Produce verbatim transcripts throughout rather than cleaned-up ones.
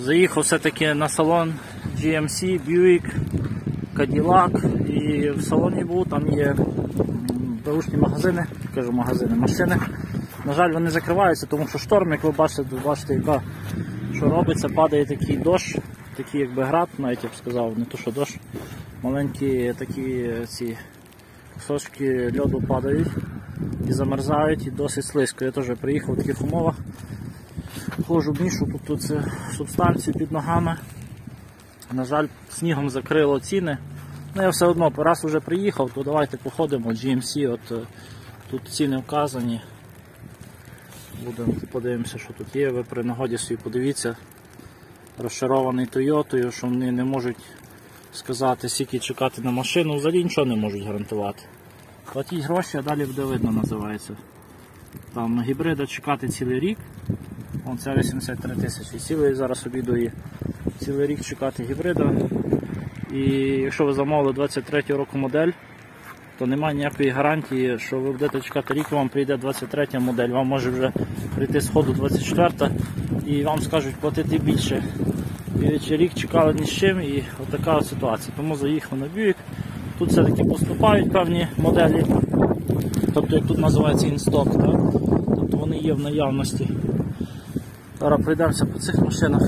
Заїхав все-таки на салон джі ем сі, Buick, Cadillac, і в салоні був, там є беушні магазини, кажу магазини, машини. На жаль, вони закриваються, тому що шторм, як ви бачите, бачите, яка, що робиться, падає такий дощ, такий якби град, навіть я б сказав, не то що дощ, маленькі такі ці кусочки льоду падають і замерзають, і досить слизько. Я теж приїхав в таких умовах, ходжу мішу, тут, тут це субстанцію під ногами. На жаль, снігом закрило ціни. Ну я все одно, раз вже приїхав, то давайте походимо, джі ем сі, от тут ціни вказані. Будемо подивимося, що тут є. Ви при нагоді собі подивіться. Розчарований Тойотою, що вони не можуть сказати, скільки чекати на машину, взагалі нічого не можуть гарантувати. Платіть гроші, а далі буде видно, називається. Там гібрида чекати цілий рік. Вон це вісімдесят три тисячі. Цілий зараз обіду і цілий рік чекати гібрида. І якщо ви замовили двадцять третього року модель, то немає ніякої гарантії, що ви будете чекати рік, вам прийде двадцять третя модель, вам може вже прийти з ходу двадцять четверта і вам скажуть платити більше. І чи рік чекали ні з чим, і отака от ситуація. Тому заїхав на Buick. Тут все-таки поступають певні моделі, тобто як тут називається інсток, так? Тобто вони є в наявності. Зараз пройдемося по цих машинах.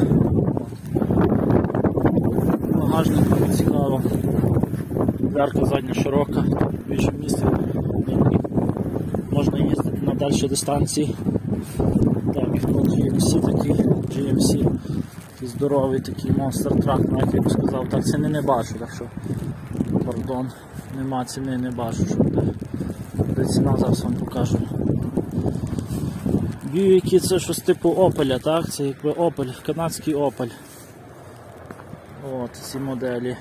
Багажник цікаво. Дверка задня широка, більше місця, можна їздити на дальші дистанції. Так, тут джі ем сі такий, джі ем сі, такий здоровий, такий Monster Truck, навіть я б сказав, так ціни не бачу, так що, пардон, нема ціни, не бачу, що буде, де ціна, зараз вам покажу. Buick це щось типу Opel, так, це якби Opel, канадський Opel. От ці моделі.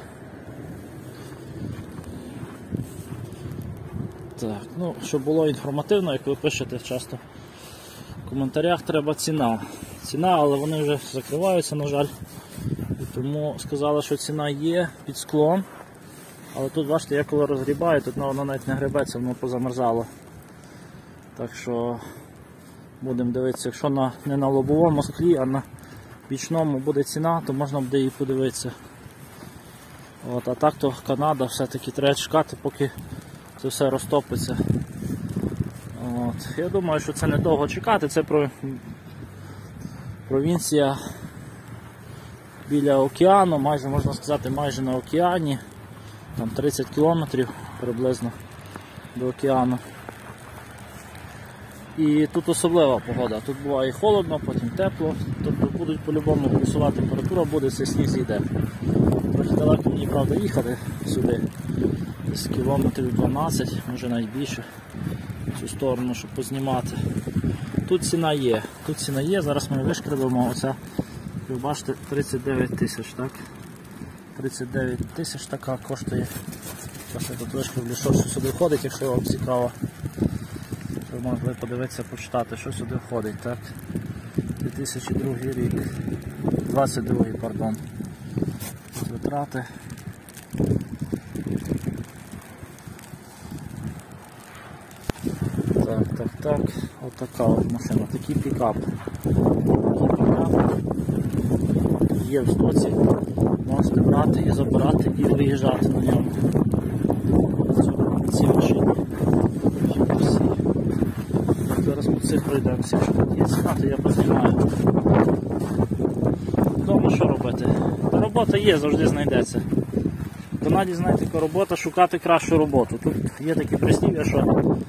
Так, ну, щоб було інформативно, як ви пишете часто в коментарях, треба ціна. Ціна, але вони вже закриваються, на жаль. І тому сказали, що ціна є під склом. Але тут, бачите, я коли розгрібаю, тут воно навіть не гребеться, воно позамерзало. Так що будемо дивитися, якщо на, не на лобовому склі, а на бічному буде ціна, то можна буде її подивитися. От, а так то Канада, все-таки треба чекати, поки це все розтопиться. От. Я думаю, що це недовго чекати, це про... провінція біля океану, майже можна сказати, майже на океані, там тридцять кілометрів приблизно до океану. І тут особлива погода, тут буває холодно, потім тепло, тобто будуть по-любому плюсова температура, буде, цей сніг зійде. Трохи далеко мені, правда, їхати сюди, десь кілометрів дванадцять, може навіть більше, в цю сторону, щоб познімати. Тут ціна є, тут ціна є, зараз ми вишкребемо, оця, ви бачите, тридцять дев'ять тисяч, так? тридцять дев'ять тисяч така коштує. Зараз я тут вишкреблю, що сюди входить, якщо вам цікаво. Ви могли подивитися, почитати, що сюди входить, так? дві тисячі другий рік, двадцять другий, пардон. Витрати. Так, так, так, отака от машина, такий пікап. Такий пікап є в стоці, можете брати і забирати і виїжджати на ньому. Ці машини. Зараз по цих пройдемося, якщо тут є ціна, то я познімаю. Вдома що робити? Та робота є, завжди знайдеться. В Канаді, знаєте, яка робота, шукати кращу роботу. Тут є такі прислів'я, що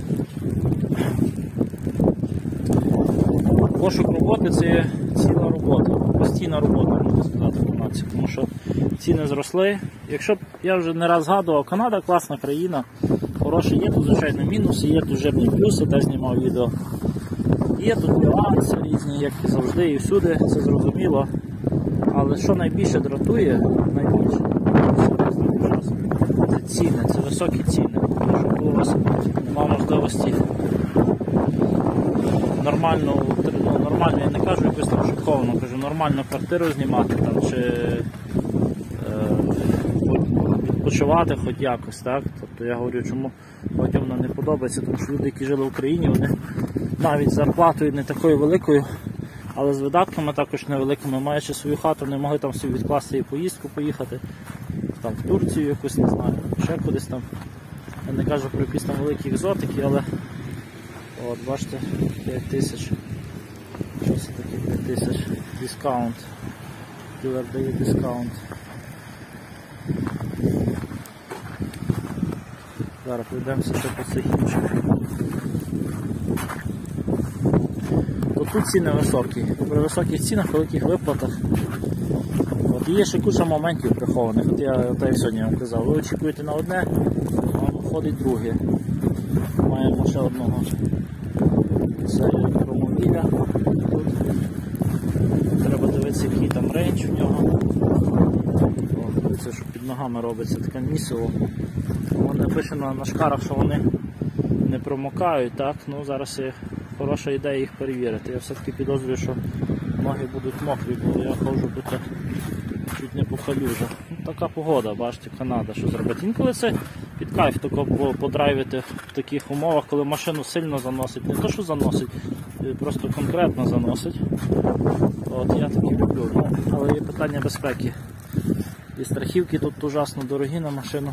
пошук роботи – це ціла робота, постійна робота, можна сказати, в Канаді, тому що ціни зросли. Якщо б я вже не раз згадував, Канада класна країна, хороша, є тут, звичайно, мінуси, є тут жирні плюси, де знімав відео. Є тут нюанси різні, як і завжди, і всюди, це зрозуміло. Але що найбільше дратує, найбільше, це ціни, це високі ціни. Щоб у вас немає можливості нормально, ну, нормально, я не кажу якось там шокованно, кажу, нормальну квартиру знімати там, чи е, відпочивати хоч якось, так? Тобто я говорю, чому багатьом вона не подобається, тому що люди, які жили в Україні, вони навіть з зарплатою не такою великою, але з видатками також невеликими. Маючи свою хату, не могли там собі відкласти і поїздку поїхати, там в Турцію якусь, не знаю, ще кудись там. Я не кажу про якісь там великі екзотики, але от, бачите, п'ять тисяч. Що це таке п'ять тисяч? Дискаунт. Дилер дає дискаунт. Зараз пройдемося по цих інших. Тут ціни високі. При високих цінах, великих виплатах. От є ще куча моментів прихованих. От я от як сьогодні вам казав, ви очікуєте на одне, а вам виходить друге. Маємо ще одного. Це електромобіля. Тут треба дивитися, який там рейндж у нього. О, це що під ногами робиться, таке місиво. Воно написано на шкарах, що вони не промокають, так? Ну, зараз є хороша ідея їх перевірити. Я все-таки підозрюю, що ноги будуть мокрі, бо я ходжу тут чуть не по калюжах. Ну, така погода, бачите, Канада, що зробити. Інколи це під кайф тако подрайвити в таких умовах, коли машину сильно заносить. Не то, що заносить, просто конкретно заносить. От, я таки люблю. Ну, але є питання безпеки. І страхівки тут ужасно дорогі на машину.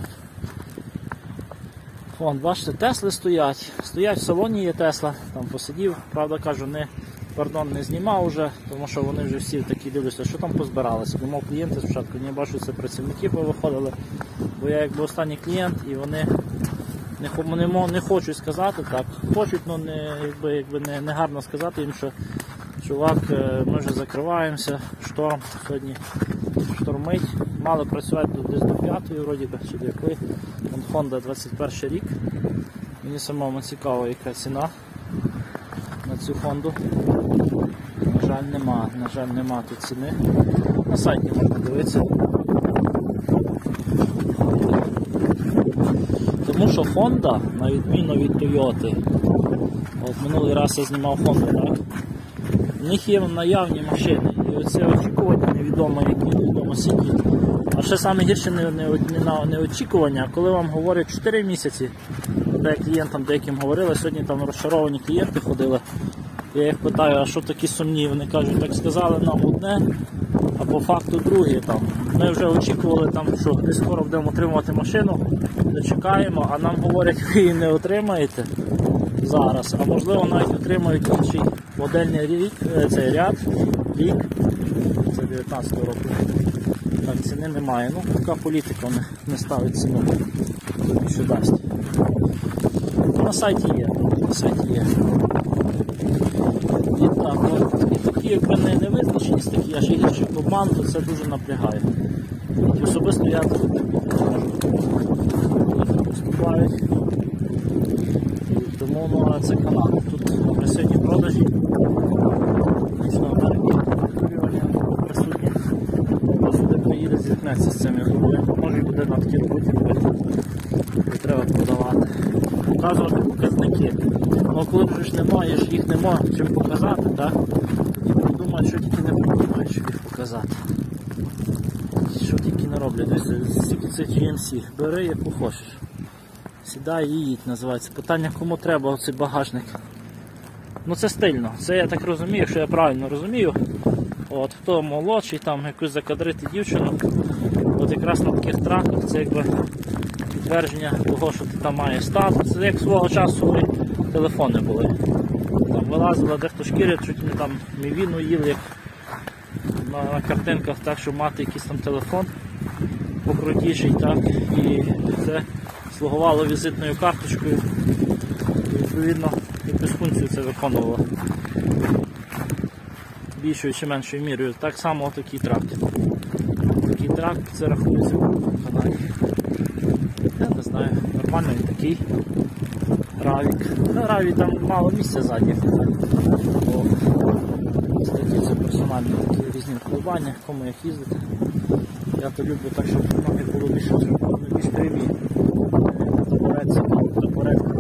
Вон, бачите, Тесли стоять. Стоять в салоні є Тесла, там посидів, правда кажу, не, пардон, не знімав вже, тому що вони вже всі такі дивляться, що там позбиралися. Думав, клієнти спочатку, не бачу, це працівники повиходили, бо я якби останній клієнт і вони не, не, не хочуть сказати, так, хочуть, але не, якби, якби не, не гарно сказати їм, що чувак, ми вже закриваємося, шторм сьогодні штормить, мали працювати десь до п'ятої, вроді би, чи до якої. Honda двадцять перший рік. Мені самому цікаво, яка ціна на цю Honda. На жаль, нема, на жаль, нема тут ціни. На сайті можна дивитися. Тому що Honda, на відміну від Toyota, от минулий раз я знімав Honda, так? В них є наявні машини. І оце очікування невідомо, які невідомо скільки. А ще саме гірше не, не, не, не очікування, а коли вам говорять чотири місяці, де клієнтам деяким говорили, сьогодні там розчаровані клієнти ходили, я їх питаю, а що такі сумні? Вони кажуть, так сказали нам одне, а по факту друге. Там. Ми вже очікували, там, що десь скоро будемо отримувати машину, не чекаємо, а нам говорять, ви її не отримаєте зараз, а можливо навіть отримають інший модельний рік, цей ряд, рік, це дев'ятнадцятого року. Так, ціни немає. Ну, така політика не, не ставить ціну, що дасть. На сайті є, на сайті є. І так, от, і такі, якби не, не визначеність, такі аж гірші обман, то це дуже напрягає. І особисто я тут не можу. Поступають. І тому ну, це Канада. Тут агресивні продажі. Північної Америки присутні. Сюди приїде, зіткнеться з цим, я думаю, може і буде на такі роботі робити, і треба продавати. Показувати показники. Ну коли вже ж не маєш, їх нема чим показати, так? Тоді придумають, що тільки не придумають, щоб їх показати. Що тільки не роблять. Дивіться, стільки це джі ем сі. Бери, яку хочеш. Сідай і їдь, називається. Питання, кому треба оцей багажник. Ну це стильно. Це я так розумію, якщо я правильно розумію. От, хто молодший, там якусь закадрити дівчину, от якраз на таких траках це якби підтвердження того, що ти там маєш статус. Це як свого часу телефони були. Там вилазила дехто шкіри, чуть не там мівіну їли, як на, на картинках, так, щоб мати якийсь там телефон покрутіший, так, і це слугувало візитною карточкою, і відповідно якусь функцію це виконувало. Більшою чи меншою мірою. Так само такий трак. Такий трак, це рахується в Канаді. Я не знаю, нормально він такий. Равік. Ну, Раві там мало місця ззаді. Такі це персональні такі різні впливання, кому як їздити. Я то люблю так, щоб ноги було більш, більш прямі. Табуретка, табуретка.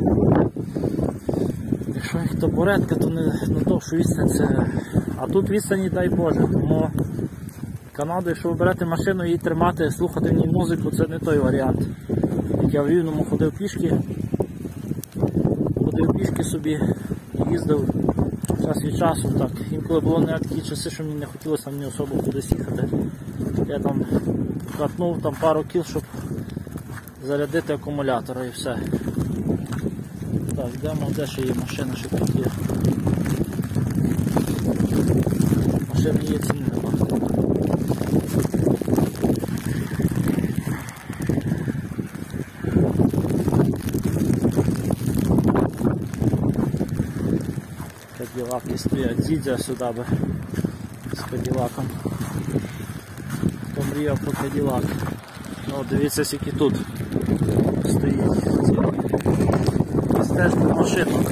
Якщо їх табуретка, то не на довшу відстань це. А тут відстані, дай Боже, тому Канаду, якщо ви берете машину і тримати, слухати в ній музику, це не той варіант. Як я в Рівному ходив пішки, ходив пішки собі, їздив час від часу, так. Інколи було не такі часи, що мені не хотілося мені особо кудись їхати. Я там катнув там пару кіл, щоб зарядити акумулятора і все. Так, йдемо, де ще є машина, що тут є. Машини є, ціни нема. Каділаки стоять, Дзідзя сюди би з каділаком. Хто мріяв про каділак. Ну, дивіться, скільки тут стоїть. Теж по машинах.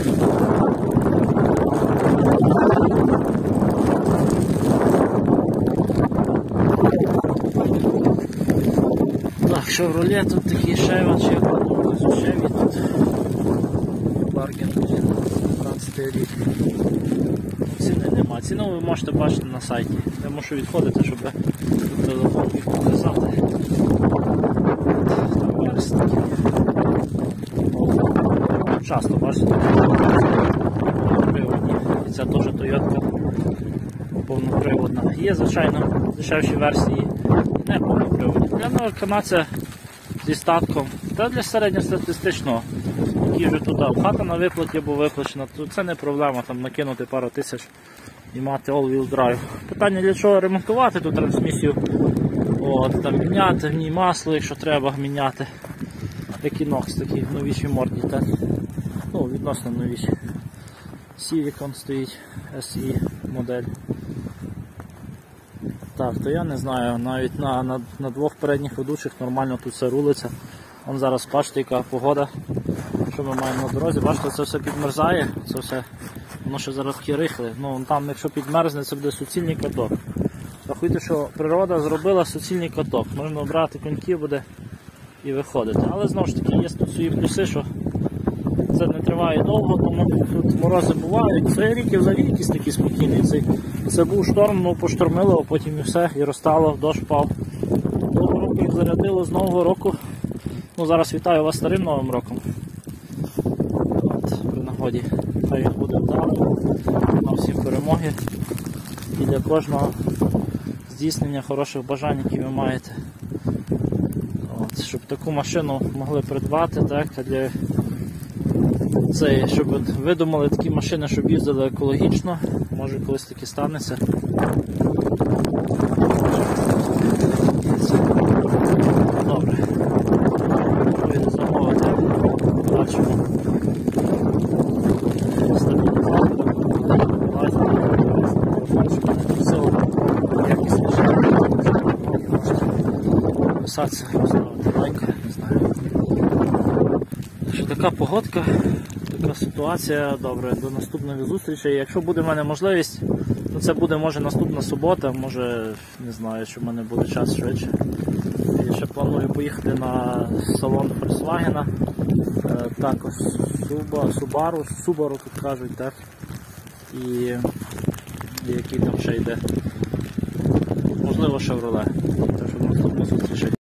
Так, Chevrolet тут такий Chevy, чи Chevy тут. Баргін п'ятнадцятий рік. Ціни нема. Ціну ви можете бачити на сайті. Я мушу відходити, щоб телефон міг показати. Там верстики. Часто бачите, повноприводні. І ця теж Toyota повноприводна. Є, звичайно, дешевші версії, не повноприводні. Для нового канадця зі статком, та для середньостатистичного, який вже туди хата на виплаті або виплачена, то це не проблема, там накинути пару тисяч і мати all-wheel drive. Питання, для чого ремонтувати ту трансмісію, от, там, міняти в ній масло, якщо треба міняти. Equinox такі новіші морді, так? Ну, відносно новіші. Civic стоїть, ес і модель. Так, то я не знаю, навіть на, на, на двох передніх ведучих нормально тут все рулиться. Вон зараз бачите, яка погода, що ми маємо на дорозі. Бачите, це все підмерзає, це все, воно ще зараз такі рихле. Ну, там, якщо підмерзне, це буде суцільний каток. Рахуйте, що природа зробила суцільний каток. Можна обрати коньків буде і виходити. Але знову ж таки є тут свої плюси, що це не триває довго, тому тут морози бувають. Це рік і взагалі якийсь такий спокійний. Це, це був шторм, ну поштормило, а потім і все, і розтало, дощ впав. Того року їх зарядило з Нового року. Ну, зараз вітаю вас старим Новим роком. От, при нагоді. Хай він буде вдало, на всім перемоги. І для кожного здійснення хороших бажань, які ви маєте. От, щоб таку машину могли придбати, так, а для це, щоб ви думали такі машини, щоб їздили екологічно, може колись таки станеться. Добре. Вийде замовити, бачимо. Писатися, поставити лайк, не знаю. Що така погодка, така ситуація. Добре, до наступних зустрічей. Якщо буде в мене можливість, то це буде може наступна субота, може, не знаю, що в мене буде час швидше. Я ще планую поїхати на салон Volkswagen, також Subaru, Subaru тут кажуть, так. І, і який там ще йде. Можливо, Chevrolet. Так що до наступних зустрічей.